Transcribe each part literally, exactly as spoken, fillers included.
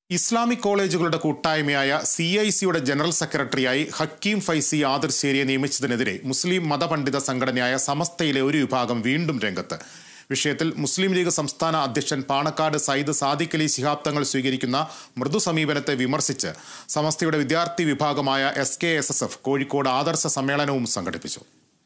Islamic കോളേജുകളുടെ കൂട്ടായ്മയായ C I സിയുടെ general സെക്രട്ടറിയായി ഹക്കീം ഫൈസി ആദർശേരിയെ നിയമിച്ചതിനെതിരെ മുസ്ലിം മതപണ്ഡിത സംഘടനയായ സമസ്തയിലെ ഒരു വിഭാഗം വീണ്ടും രംഗത്ത്. വിഷയത്തിൽ മുസ്ലിം ലീഗ് സംസ്ഥാന അധ്യക്ഷൻ പാണക്കാട് സയ്യിദ് സാദിഖ് അലി ശിഹാബ് തങ്ങൾ സ്വീകരിക്കുന്ന മൃദു സമീപനത്തെ വിമർശിച്ച് സമസ്തയുടെ വിദ്യാർത്ഥി വിഭാഗമായ S K S S F Kozhikode ആദർശ സമ്മേളനവും സംഘടിപ്പിച്ചു.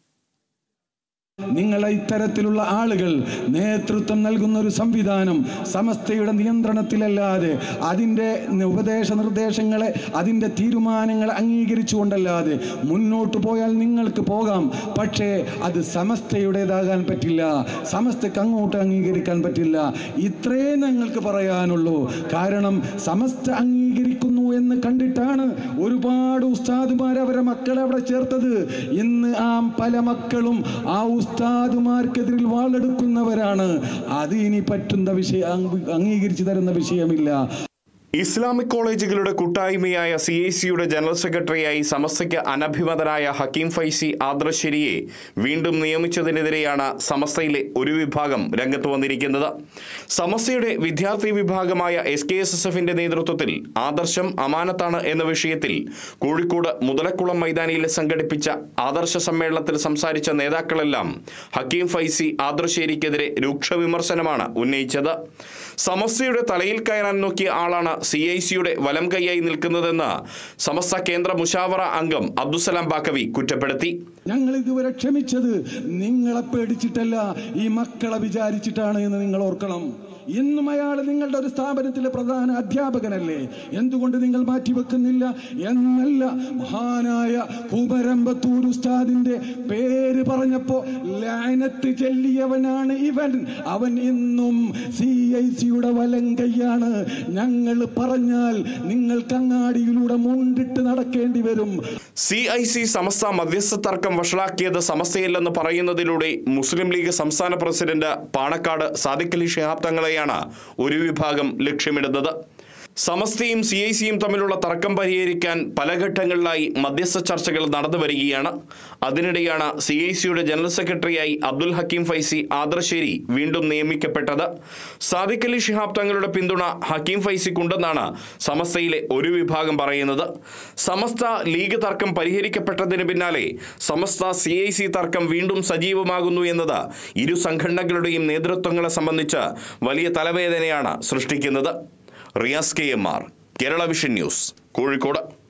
നിങ്ങളെ ഇത്തരത്തിലുള്ള ആളുകൾ നേതൃത്വം നൽകുന്ന ഒരു സംവിധാനം സമസ്തയുടെ നിയന്ത്രണത്തിലല്ലാതെ, അതിൻ്റെ ഉപദേശ നിർദ്ദേശങ്ങളെ, അതിൻ്റെ തീരുമാനങ്ങളെ അംഗീകരിച്ചുകൊണ്ടല്ലാതെ മുന്നോട്ട് പോയാൽ നിങ്ങൾക്ക് പോകാം. പക്ഷേ അത് സമസ്തയുടേതാകാൻ പറ്റില്ല, സമസ്തക്ക് അങ്ങോട്ട് അംഗീകരിക്കാൻ പറ്റില്ല. ഇത്രേ ഞങ്ങൾക്ക് പറയാനുള്ളൂ. കാരണം സമസ്ത അംഗീകരിക്കുന്നു എന്ന് കണ്ടിട്ടാണ് ഒരുപാട് ഉസ്താദുമാർ അവരെ മക്കളെ അവിടെ ചേർത്തത്. ഇന്ന് ആ പല മക്കളും ആ ഉസ്താദുമാർക്കെതിരിൽ വാളെടുക്കുന്നവരാണ്. അത് ഇനി പറ്റുന്ന വിഷയം, അംഗീകരിച്ചു തരുന്ന വിഷയമില്ല. ഇസ്ലാമിക് കോളേജുകളുടെ കൂട്ടായ്മയായ സി ഐ സിയുടെ ജനറൽ സെക്രട്ടറിയായി സമസ്തയ്ക്ക് അനഭിമതനായ ഹക്കീം ഫൈസി ആദർശേരിയെ വീണ്ടും നിയമിച്ചതിനെതിരെയാണ് സമസ്തയിലെ ഒരു വിഭാഗം രംഗത്ത് വന്നിരിക്കുന്നത്. സമസ്തയുടെ വിദ്യാർത്ഥി വിഭാഗമായ എസ് കെ എസ് എസ് എഫിന്റെ നേതൃത്വത്തിൽ ആദർശം അമാനത്താണ് എന്ന വിഷയത്തിൽ കോഴിക്കോട് മുതലക്കുളം മൈതാനിയിൽ സംഘടിപ്പിച്ച ആദർശ സമ്മേളനത്തിൽ സംസാരിച്ച നേതാക്കളെല്ലാം ഹക്കീം ഫൈസി ആദർശേരിക്കെതിരെ രൂക്ഷ വിമർശനമാണ് ഉന്നയിച്ചത്. സമസ്തയുടെ തലയിൽ കയറാൻ നോക്കിയ ആളാണ് സി ഐ സിയുടെ വലം കൈയായി നിൽക്കുന്നതെന്ന് സമസ്ത കേന്ദ്ര മുശാവറ അംഗം അബ്ദുസലാം ബാക്കവി കുറ്റപ്പെടുത്തി. ഞങ്ങൾ ഇതുവരെ ക്ഷമിച്ചത് നിങ്ങളെ പേടിച്ചിട്ടല്ല, ഈ മക്കളെ വിചാരിച്ചിട്ടാണ് എന്ന് നിങ്ങൾ ഓർക്കണം. ഇന്നും അയാൾ നിങ്ങളുടെ ഒരു സ്ഥാപനത്തിലെ പ്രധാന അധ്യാപകനല്ലേ, എന്തുകൊണ്ട് നിങ്ങൾ മാറ്റിവെക്കുന്നില്ല എന്നല്ല. മഹാനായ കുമരമ്പത്തൂർ ഉസ്താദിന്റെ പേര് പറഞ്ഞപ്പോ ലഅനത്ത് ചൊല്ലിയവനാണ് ഇവൻ. അവൻ ഇന്നും സി ഐ സിയുടെ വലങ്കയ്യാണ്. ഞങ്ങൾ പറഞ്ഞാൽ നിങ്ങൾക്ക് അങ്ങാടിയിലൂടെ മുണ്ടിട്ട് നടക്കേണ്ടി വരും. സി ഐ സി സമസ്ത മധ്യസ്ഥ തർക്കം വഷളാക്കിയത് സമസ്തയല്ലെന്ന് പറയുന്നതിലൂടെ മുസ്ലിം ലീഗ് സംസ്ഥാന പ്രസിഡന്റ് പാണക്കാട് സാദിഖ് അലി ശിഹാബ് തങ്ങളെയാണ് ഒരു വിഭാഗം ലക്ഷ്യമിടുന്നത്. സമസ്തയും സി ഐ സിയും തമ്മിലുള്ള തർക്കം പരിഹരിക്കാൻ പല ഘട്ടങ്ങളിലായി മധ്യസ്ഥ ചർച്ചകൾ നടന്നു വരികയാണ്. അതിനിടെയാണ് സി ഐ സിയുടെ ജനറൽ സെക്രട്ടറിയായി അബ്ദുൽ ഹക്കീം ഫൈസി ആദർശേരി വീണ്ടും നിയമിക്കപ്പെട്ടത്. സാദിഖ് അലി ശിഹാബ് തങ്ങളുടെ പിന്തുണ ഹക്കീം ഫൈസിക്കുണ്ടെന്നാണ് സമസ്തയിലെ ഒരു വിഭാഗം പറയുന്നത്. സമസ്ത ലീഗ് തർക്കം പരിഹരിക്കപ്പെട്ടതിന് പിന്നാലെ സമസ്ത സി ഐ സി തർക്കം വീണ്ടും സജീവമാകുന്നു എന്നത് ഇരു സംഘടനകളുടെയും നേതൃത്വങ്ങളെ സംബന്ധിച്ച് വലിയ തലവേദനയാണ് സൃഷ്ടിക്കുന്നത്. Riyas K M R, Kerala vision news, Kozhikode.